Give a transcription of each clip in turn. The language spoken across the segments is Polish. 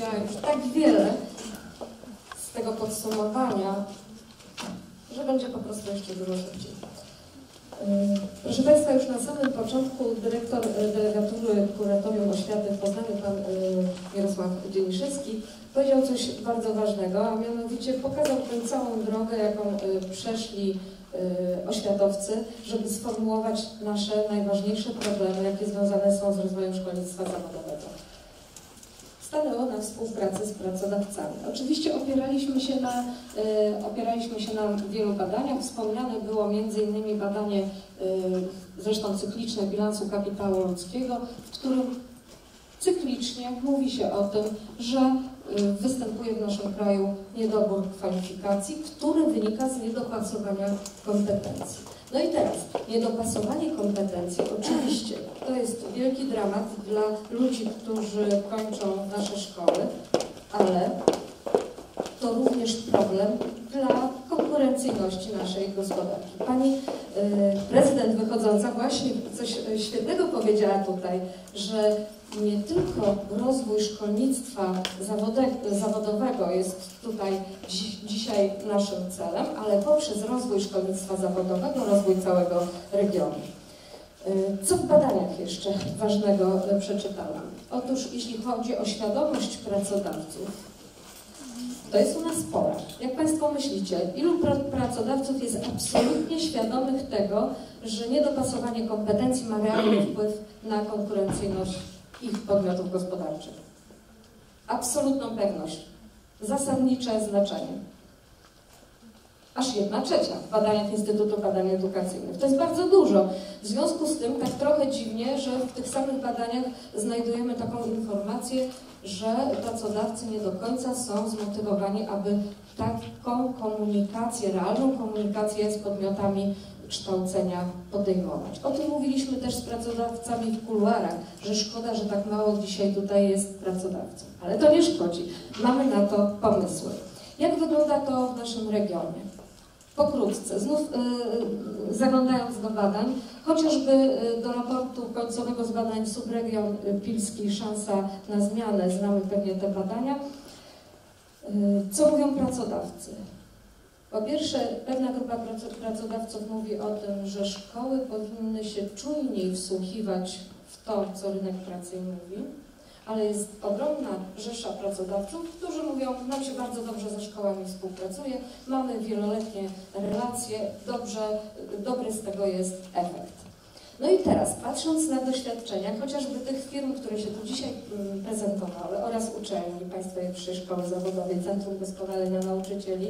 powiedziała już tak wiele z tego podsumowania, że będzie po prostu jeszcze dużo szybciej. Proszę Państwa, już na samym początku dyrektor delegatury Kuratorium Oświaty w Poznaniu, pan Mirosław Dzieniszewski, powiedział coś bardzo ważnego, a mianowicie pokazał tę całą drogę, jaką przeszli oświatowcy, żeby sformułować nasze najważniejsze problemy, jakie związane są z rozwojem szkolnictwa zawodowego. Stanęło na współpracy z pracodawcami. Oczywiście opieraliśmy się na wielu badaniach. Wspomniane było m.in. badanie, zresztą cykliczne, bilansu kapitału ludzkiego, w którym cyklicznie mówi się o tym, że występuje w naszym kraju niedobór kwalifikacji, który wynika z niedopasowania kompetencji. No i teraz, niedopasowanie kompetencji, oczywiście, to jest wielki dramat dla ludzi, którzy kończą nasze szkoły, ale to również problem dla konkurencyjności naszej gospodarki. Pani prezydent wychodząca właśnie coś świetnego powiedziała tutaj, że nie tylko rozwój szkolnictwa zawodowego jest tutaj dzisiaj naszym celem, ale poprzez rozwój szkolnictwa zawodowego, rozwój całego regionu. Co w badaniach jeszcze ważnego przeczytałam? Otóż jeśli chodzi o świadomość pracodawców, to jest u nas spora. Jak Państwo myślicie, ilu pracodawców jest absolutnie świadomych tego, że niedopasowanie kompetencji ma realny wpływ na konkurencyjność ich podmiotów gospodarczych? Absolutną pewność. Zasadnicze znaczenie. Aż 1/3 w badaniach Instytutu Badań Edukacyjnych. To jest bardzo dużo. W związku z tym tak trochę dziwnie, że w tych samych badaniach znajdujemy taką informację, że pracodawcy nie do końca są zmotywowani, aby taką komunikację, realną komunikację z podmiotami kształcenia podejmować. O tym mówiliśmy też z pracodawcami w kuluarach, że szkoda, że tak mało dzisiaj tutaj jest pracodawców. Ale to nie szkodzi. Mamy na to pomysły. Jak wygląda to w naszym regionie? Pokrótce, znów zaglądając do badań, chociażby do raportu końcowego z badań Subregion Pilski Szansa na zmianę, znamy pewnie te badania. Co mówią pracodawcy? Po pierwsze, pewna grupa pracodawców mówi o tym, że szkoły powinny się czujniej wsłuchiwać w to, co rynek pracy mówi, ale jest ogromna rzesza pracodawców, którzy mówią, nam się bardzo dobrze ze szkołami współpracuje, mamy wieloletnie relacje, dobry z tego jest efekt. No i teraz, patrząc na doświadczenia, chociażby tych firm, które się tu dzisiaj prezentowały, oraz uczelni Państwowej Wyższej Szkoły Zawodowej, Centrum Doskonalenia Nauczycieli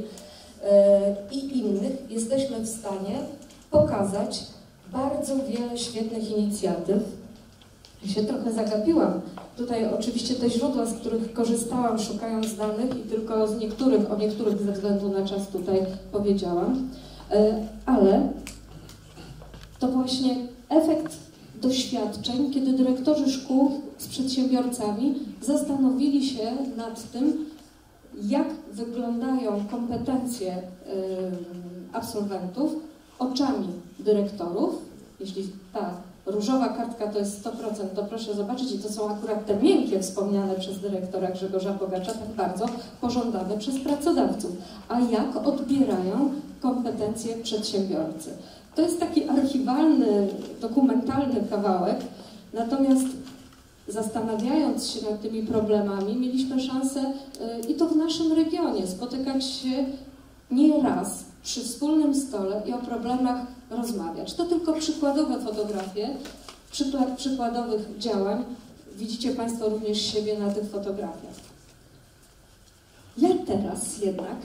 i innych, jesteśmy w stanie pokazać bardzo wiele świetnych inicjatyw. Ja się trochę zagapiłam. Tutaj oczywiście te źródła, z których korzystałam, szukając danych i tylko o niektórych ze względu na czas tutaj powiedziałam, ale to właśnie efekt doświadczeń, kiedy dyrektorzy szkół z przedsiębiorcami zastanowili się nad tym, jak wyglądają kompetencje absolwentów oczami dyrektorów. Jeśli ta różowa kartka to jest 100%, to proszę zobaczyć, i to są akurat te miękkie wspomniane przez dyrektora Grzegorza Bogacza, tak bardzo pożądane przez pracodawców. A jak odbierają kompetencje przedsiębiorcy? To jest taki archiwalny, dokumentalny kawałek, natomiast zastanawiając się nad tymi problemami, mieliśmy szansę, i to w naszym regionie, spotykać się nie raz przy wspólnym stole i o problemach rozmawiać. To tylko przykładowe fotografie, przykładowych działań. Widzicie Państwo również siebie na tych fotografiach. Ja teraz jednak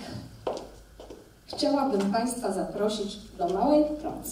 chciałabym Państwa zaprosić do małej pracy.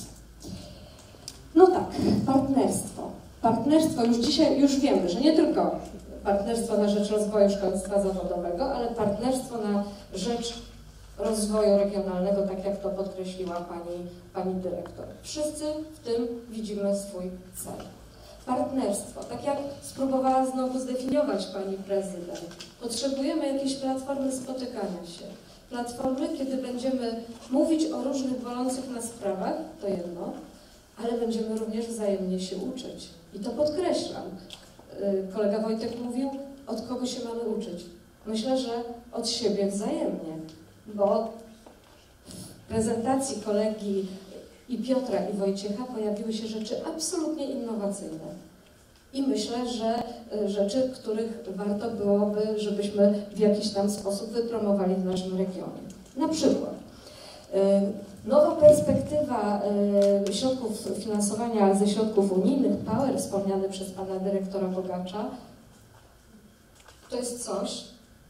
No tak, partnerstwo. Partnerstwo, już dzisiaj wiemy, że nie tylko partnerstwo na rzecz rozwoju szkolnictwa zawodowego, ale partnerstwo na rzecz rozwoju regionalnego, tak jak to podkreśliła pani dyrektor. Wszyscy w tym widzimy swój cel. Partnerstwo, tak jak spróbowała znowu zdefiniować pani prezydent, potrzebujemy jakiejś platformy spotykania się. Platformy, kiedy będziemy mówić o różnych bolących nas sprawach, to jedno, ale będziemy również wzajemnie się uczyć. I to podkreślam. Kolega Wojtek mówił, od kogo się mamy uczyć? Myślę, że od siebie wzajemnie, bo w prezentacji kolegi i Piotra, i Wojciecha pojawiły się rzeczy absolutnie innowacyjne. I myślę, że rzeczy, których warto byłoby, żebyśmy w jakiś tam sposób wypromowali w naszym regionie. Na przykład nowa perspektywa środków finansowania ze środków unijnych, POWER, wspomniany przez pana dyrektora Bogacza, to jest coś,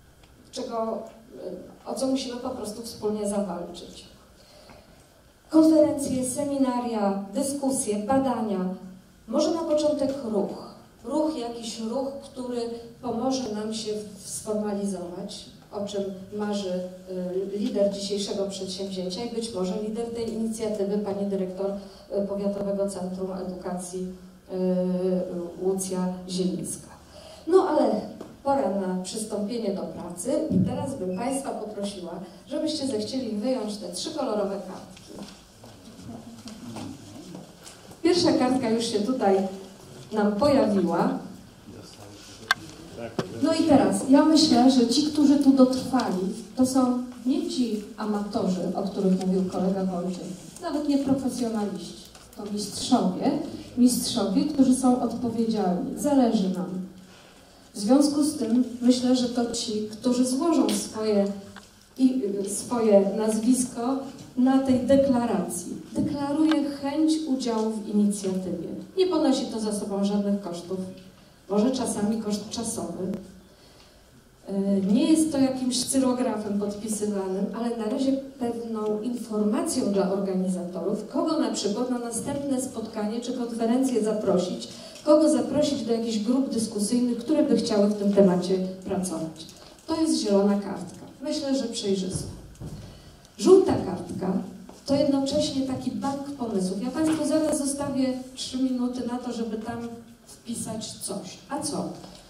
o co musimy po prostu wspólnie zawalczyć. Konferencje, seminaria, dyskusje, badania. Może na początek jakiś ruch, który pomoże nam się sformalizować, o czym marzy lider dzisiejszego przedsięwzięcia i być może lider tej inicjatywy, pani dyrektor Powiatowego Centrum Edukacji Łucja Zielińska. No ale pora na przystąpienie do pracy i teraz bym Państwa poprosiła, żebyście zechcieli wyjąć te 3 kolorowe kartki. Pierwsza kartka już się tutaj nam pojawiła. No i teraz, ja myślę, że ci, którzy tu dotrwali, to są nie ci amatorzy, o których mówił kolega Wojciech, nawet nie profesjonaliści. To mistrzowie, którzy są odpowiedzialni. Zależy nam. W związku z tym myślę, że to ci, którzy złożą swoje nazwisko na tej deklaracji. Deklaruje chęć udziału w inicjatywie. Nie ponosi to za sobą żadnych kosztów. Może czasami koszt czasowy. Nie jest to jakimś cyrografem podpisywanym, ale na razie pewną informacją dla organizatorów, kogo na przykład na następne spotkanie czy konferencję zaprosić, kogo zaprosić do jakichś grup dyskusyjnych, które by chciały w tym temacie pracować. To jest zielona kartka. Myślę, że przejrzysta. Żółta kartka to jednocześnie taki bank pomysłów. Ja Państwu zaraz zostawię 3 minuty na to, żeby tam wpisać coś. A co?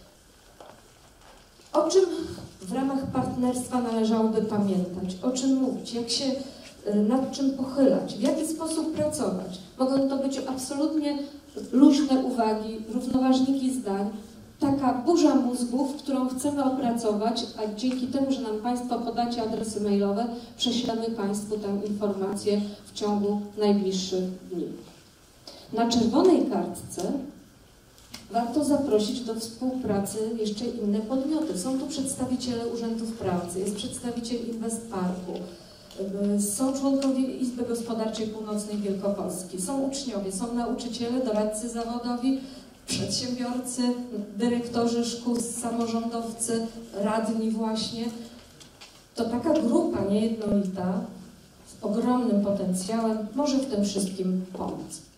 O czym w ramach partnerstwa należałoby pamiętać? O czym mówić? Nad czym pochylać? W jaki sposób pracować? Mogą to być absolutnie luźne uwagi, równoważniki zdań, taka burza mózgów, którą chcemy opracować, a dzięki temu, że nam Państwo podacie adresy mailowe, prześlemy Państwu tę informację w ciągu najbliższych dni. Na czerwonej kartce warto zaprosić do współpracy jeszcze inne podmioty. Są tu przedstawiciele urzędów pracy, jest przedstawiciel Inwestparku, są członkowie Izby Gospodarczej Północnej Wielkopolski, są uczniowie, są nauczyciele, doradcy zawodowi, przedsiębiorcy, dyrektorzy szkół, samorządowcy, radni właśnie. To taka grupa niejednolita z ogromnym potencjałem może w tym wszystkim pomóc.